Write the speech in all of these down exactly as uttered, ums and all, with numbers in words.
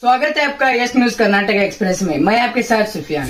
स्वागत है आपका यस न्यूज कर्नाटक एक्सप्रेस में। मैं आपके साथ सुफियान।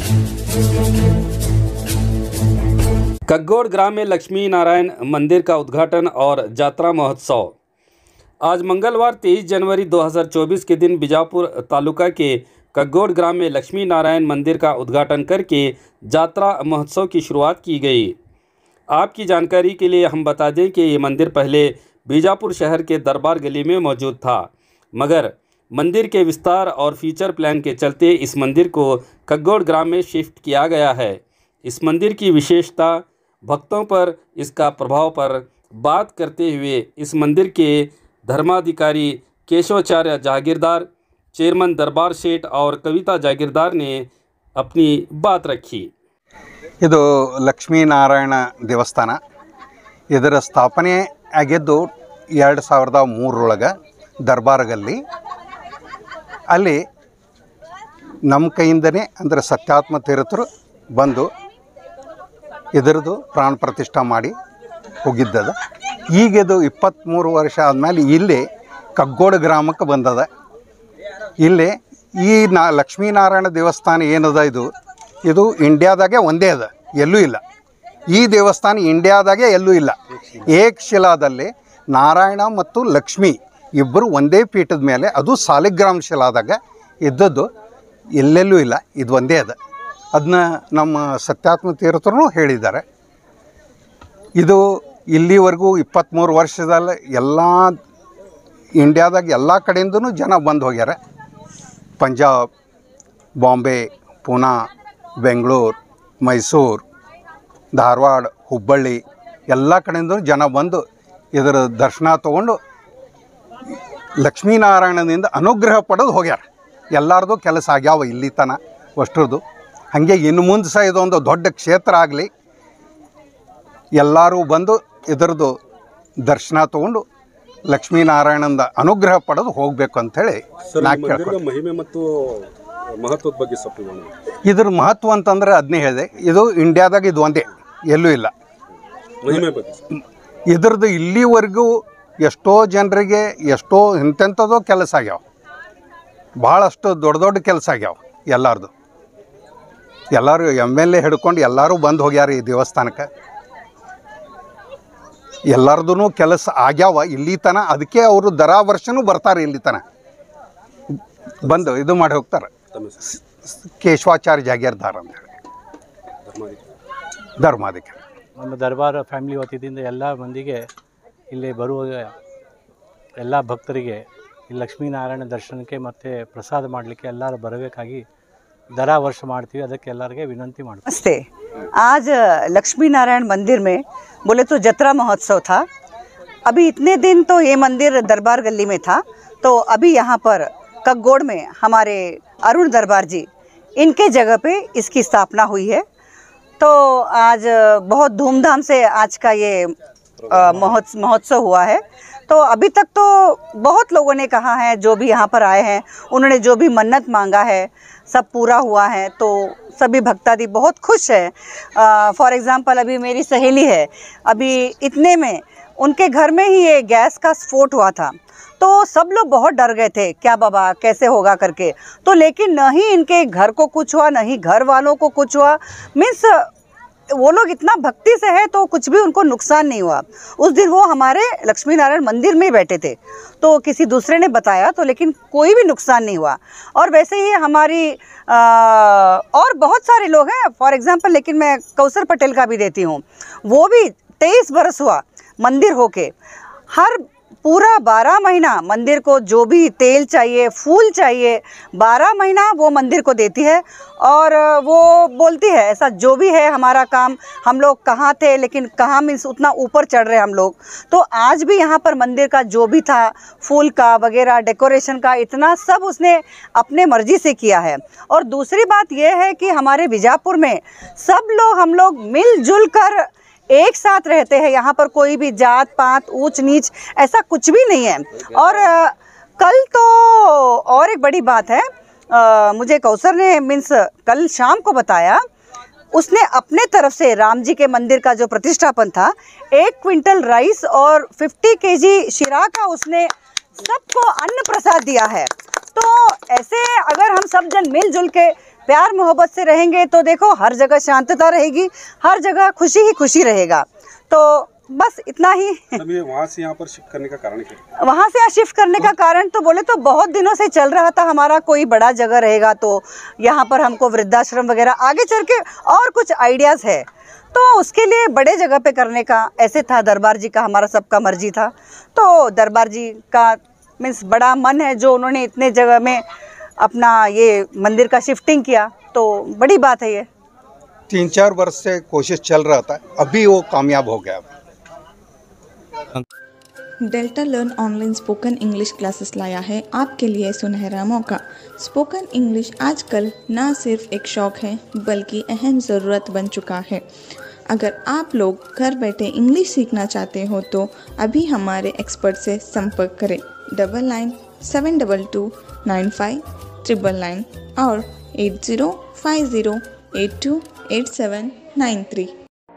कग्गोड ग्राम में लक्ष्मी नारायण मंदिर का उद्घाटन और जात्रा महोत्सव। आज मंगलवार तेईस जनवरी दो हज़ार चौबीस के दिन बीजापुर तालुका के कग्गोड ग्राम में लक्ष्मी नारायण मंदिर का उद्घाटन करके जात्रा महोत्सव की शुरुआत की गई। आपकी जानकारी के लिए हम बता दें कि ये मंदिर पहले बीजापुर शहर के दरबार गली में मौजूद था, मगर मंदिर के विस्तार और फीचर प्लान के चलते इस मंदिर को कग्गोड ग्राम में शिफ्ट किया गया है। इस मंदिर की विशेषता, भक्तों पर इसका प्रभाव पर बात करते हुए इस मंदिर के धर्माधिकारी केशवाचार्य जागीरदार, चेयरमैन दरबार सेठ और कविता जागीरदार ने अपनी बात रखी। ಇದು ಲಕ್ಷ್ಮೀನಾರಾಯಣ ದೇವಸ್ಥಾನ. ಇದರ ಸ್ಥಾಪನೆ ಆಗಿದ್ದು ಎರಡು ಸಾವಿರದ ಮೂರರೊಳಗೆ ದರ್ಬಾರಗಲ್ಲಿ. ಅಲ್ಲಿ ನಮ್ಮ ಕೈಯಿಂದನೇ ಅಂದರೆ ಸತ್ಯಾತ್ಮ ತೀರ್ಥರು ಬಂದು ಇದರದು ಪ್ರಾಣ ಪ್ರತಿಷ್ಠಾ ಮಾಡಿ ಹೋಗಿದ್ದದ. ಈಗಿದು ಇಪ್ಪತ್ತ್ಮೂರು ವರ್ಷ ಆದಮೇಲೆ ಇಲ್ಲಿ ಕಗ್ಗೋಡ ಗ್ರಾಮಕ್ಕೆ ಬಂದದ. ಇಲ್ಲಿ ಈ ನಾ ಲಕ್ಷ್ಮೀನಾರಾಯಣ ದೇವಸ್ಥಾನ ಏನದ ಇದು ಇದು ಇಂಡಿಯಾದಾಗೆ ಒಂದೇ ಅದ, ಎಲ್ಲೂ ಇಲ್ಲ. ಈ ದೇವಸ್ಥಾನ ಇಂಡಿಯಾದಾಗೆ ಎಲ್ಲೂ ಇಲ್ಲ. ಏಕಶಿಲಾದಲ್ಲಿ ನಾರಾಯಣ ಮತ್ತು ಲಕ್ಷ್ಮಿ ಇಬ್ಬರು ಒಂದೇ ಪೀಠದ ಮೇಲೆ, ಅದು ಸಾಲಿಗ್ರಾಮ ಶಿಲಾದಾಗ ಇದ್ದದ್ದು, ಎಲ್ಲೆಲ್ಲೂ ಇಲ್ಲ, ಇದು ಒಂದೇ ಅದ. ಅದನ್ನ ನಮ್ಮ ಸತ್ಯಾತ್ಮ ತೀರ್ಥರು ಹೇಳಿದ್ದಾರೆ. ಇದು ಇಲ್ಲಿವರೆಗೂ ಇಪ್ಪತ್ತ್ಮೂರು ವರ್ಷದಲ್ಲಿ ಎಲ್ಲ ಇಂಡಿಯಾದಾಗ ಎಲ್ಲ ಕಡೆಯಿಂದನೂ ಜನ ಬಂದು ಹೋಗ್ಯಾರ. ಪಂಜಾಬ್, ಬಾಂಬೆ, ಪೂನಾ, ಬೆಂಗಳೂರು, ಮೈಸೂರು, ಧಾರವಾಡ, ಹುಬ್ಬಳ್ಳಿ ಎಲ್ಲ ಕಡೆಯಿಂದನೂ ಜನ ಬಂದು ಇದರ ದರ್ಶನ ತೊಗೊಂಡು ಲಕ್ಷ್ಮೀನಾರಾಯಣದಿಂದ ಅನುಗ್ರಹ ಪಡೆದು ಹೋಗ್ಯಾರ. ಎಲ್ಲರದು ಕೆಲಸ ಆಗ್ಯಾವ ಇಲ್ಲಿ ತನ ಅಷ್ಟ್ರದ್ದು. ಹಾಗೆ ಇನ್ನು ಮುಂದೆ ಸಹ ಇದೊಂದು ದೊಡ್ಡ ಕ್ಷೇತ್ರ ಆಗಲಿ, ಎಲ್ಲರೂ ಬಂದು ಇದರದ್ದು ದರ್ಶನ ತೊಗೊಂಡು ಲಕ್ಷ್ಮೀನಾರಾಯಣಂದ ಅನುಗ್ರಹ ಪಡೆದು ಹೋಗಬೇಕು ಅಂಥೇಳಿ ನಾ ಕೇಳ್ಕೊಂಡು. ಮಹಿಮೆ ಮತ್ತು ಮಹತ್ವದ ಬಗ್ಗೆ ಸ್ವಲ್ಪ ಇದ್ರ ಮಹತ್ವ ಅಂತಂದ್ರೆ ಅದನ್ನೇ ಹೇಳಿದೆ, ಇದು ಇಂಡಿಯಾದಾಗ ಇದು ಒಂದೇ, ಎಲ್ಲೂ ಇಲ್ಲ. ಮಹಿಮೆ ಬಗ್ಗೆ ಇದ್ರದ್ದು ಇಲ್ಲಿವರೆಗೂ ಎಷ್ಟೋ ಜನರಿಗೆ ಎಷ್ಟೋ ಇಂತೆಂಥದೋ ಕೆಲಸ ಆಗ್ಯಾವ, ಭಾಳಷ್ಟು ದೊಡ್ಡ ದೊಡ್ಡ ಕೆಲಸ ಆಗ್ಯಾವ ಎಲ್ಲರದು. ಎಲ್ಲರೂ ಎಮ್ ಎಲ್ ಎ ಹಿಡ್ಕೊಂಡು ಎಲ್ಲರೂ ಬಂದು ಹೋಗ್ಯಾರ ಈ ದೇವಸ್ಥಾನಕ್ಕೆ. ಎಲ್ಲರದೂ ಕೆಲಸ ಆಗ್ಯಾವ ಇಲ್ಲಿ ತನ. ಅದಕ್ಕೆ ಅವರು ದರ ವರ್ಷನೂ ಬರ್ತಾರೆ ಇಲ್ಲಿ ತನ, ಬಂದು ಇದು ಮಾಡಿ ಹೋಗ್ತಾರೆ. ಕೇಶವಾಚಾರ್ಯ ಜಾಗೀರ್ದಾರ್ ಅಂತ ಹೇಳಿ ಧರ್ಮಾಧಿಕಾರಿ. ನಮ್ಮ ದರ್ಬಾರ್ ಫ್ಯಾಮಿಲಿ ವತಿಯಿಂದ ಎಲ್ಲ ಮಂದಿಗೆ ಇಲ್ಲಿ ಬರುವ ಎಲ್ಲ ಭಕ್ತರಿಗೆ ಈ ಲಕ್ಷ್ಮೀನಾರಾಯಣ ದರ್ಶನಕ್ಕೆ ಮತ್ತು ಪ್ರಸಾದ ಮಾಡಲಿಕ್ಕೆ ಎಲ್ಲರೂ ಬರಬೇಕಾಗಿ दरा वर्ष मारती है, ಅದಕ್ಕೆ ಎಲ್ಲರಿಗೆ ವಿನಂತಿ ಮಾಡ್ತೀವಿ. नमस्ते। आज लक्ष्मी नारायण मंदिर में बोले तो जत्रा महोत्सव था। अभी इतने दिन तो ये मंदिर दरबार गली में था, तो अभी यहाँ पर कग्गोड में हमारे अरुण दरबार जी, इनके जगह पे इसकी स्थापना हुई है। तो आज बहुत धूमधाम से आज का ये महोत्सव महोत्सव हुआ है। तो अभी तक तो बहुत लोगों ने कहा है, जो भी यहाँ पर आए हैं उन्होंने जो भी मन्नत मांगा है सब पूरा हुआ है। तो सभी भक्तादी बहुत खुश है। फॉर एग्ज़ाम्पल अभी मेरी सहेली है, अभी इतने में उनके घर में ही ये गैस का स्फोट हुआ था, तो सब लोग बहुत डर गए थे, क्या बाबा कैसे होगा करके। तो लेकिन न ही इनके घर को कुछ हुआ, न ही घर वालों को कुछ हुआ। मीन्स वो लोग इतना भक्ति से है तो कुछ भी उनको नुकसान नहीं हुआ। उस दिन वो हमारे लक्ष्मी नारायण मंदिर में बैठे थे, तो किसी दूसरे ने बताया, तो लेकिन कोई भी नुकसान नहीं हुआ। और वैसे ही हमारी आ, और बहुत सारे लोग हैं, फॉर एग्ज़ाम्पल, लेकिन मैं कौसर पटेल का भी देती हूँ। वो भी तेईस बरस हुआ मंदिर होके, हर पूरा बारह महीना मंदिर को जो भी तेल चाहिए, फूल चाहिए, बारह महीना वो मंदिर को देती है। और वो बोलती है ऐसा जो भी है हमारा काम, हम लोग कहाँ थे लेकिन कहाँ मीन्स उतना ऊपर चढ़ रहे हम लोग। तो आज भी यहाँ पर मंदिर का जो भी था, फूल का वगैरह डेकोरेशन का, इतना सब उसने अपने मर्जी से किया है। और दूसरी बात ये है कि हमारे बीजापुर में सब लोग हम लोग मिलजुल कर एक साथ रहते हैं। यहाँ पर कोई भी जात पात ऊंच नीच ऐसा कुछ भी नहीं है। और कल तो और एक बड़ी बात है, आ, मुझे कौसर ने मीन्स कल शाम को बताया, उसने अपने तरफ से राम जी के मंदिर का जो प्रतिष्ठापन था, एक क्विंटल राइस और पचास केजी शीरा का उसने सबको अन्न प्रसाद दिया है। तो ऐसे अगर हम सब जन मिलजुल के प्यार मोहब्बत से रहेंगे तो देखो हर जगह शांतता रहेगी, हर जगह खुशी ही खुशी रहेगा। तो बस इतना ही। वहाँ से यहाँ पर शिफ्ट करने का कारण क्या? वहाँ से यहाँ शिफ्ट करने का कारण तो बोले तो बहुत दिनों से चल रहा था, हमारा कोई बड़ा जगह रहेगा तो यहाँ पर हमको वृद्धाश्रम वगैरह आगे चल के और कुछ आइडियाज़ है, तो उसके लिए बड़े जगह पे करने का ऐसे था। दरबार जी का हमारा सबका मर्जी था, तो दरबार जी का मीन्स बड़ा मन है जो उन्होंने इतने जगह में अपना ये मंदिर का शिफ्टिंग किया, तो बड़ी बात है ये। तीन चार वर्ष से कोशिश चल रहा था, अभी वो कामयाब हो गया। Delta learn online spoken English classes लाया है आपके लिए सुनहरा मौका। स्पोकन इंग्लिश आजकल ना सिर्फ एक शौक है बल्कि अहम ज़रूरत बन चुका है। अगर आप लोग घर बैठे इंग्लिश सीखना चाहते हो तो अभी हमारे एक्सपर्ट से संपर्क करें double nine seven double two nine five triple nine और eight zero five zero eight two eight seven nine three.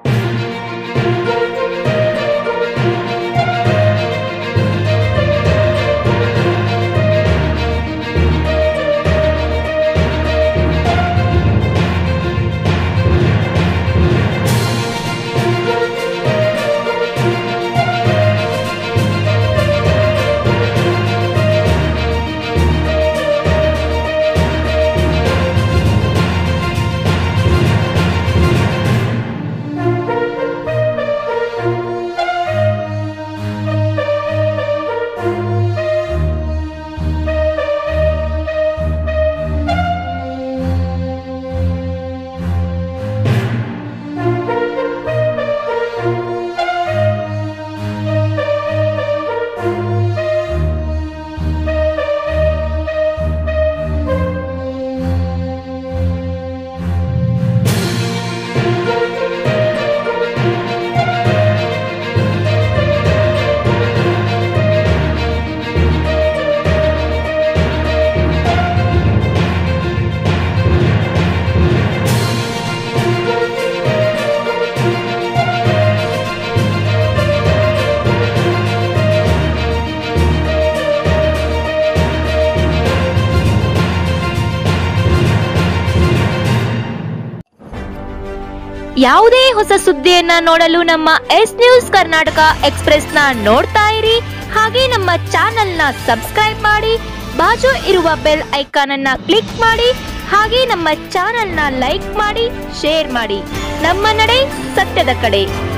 ಯಾವುದೇ ಹೊಸ ಸುದ್ದಿಯನ್ನ ನೋಡಲು ನಮ್ಮ ಎಸ್ ನ್ಯೂಸ್ ಕರ್ನಾಟಕ ಎಕ್ಸ್‌ಪ್ರೆಸ್ ನ ನೋಡ್ತಾ ಇರಿ, ಹಾಗೆ ನಮ್ಮ ಚಾನೆಲ್ ನ ಸಬ್ಸ್ಕ್ರೈಬ್ ಮಾಡಿ, ಬಾಜು ಇರುವ ಬೆಲ್ ಐಕಾನ್ ಅನ್ನ ಕ್ಲಿಕ್ ಮಾಡಿ, ಹಾಗೆ ನಮ್ಮ ಚಾನೆಲ್ ನ ಲೈಕ್ ಮಾಡಿ, ಶೇರ್ ಮಾಡಿ. ನಮ್ಮ ನಡೆ ಸತ್ಯದ ಕಡೆ.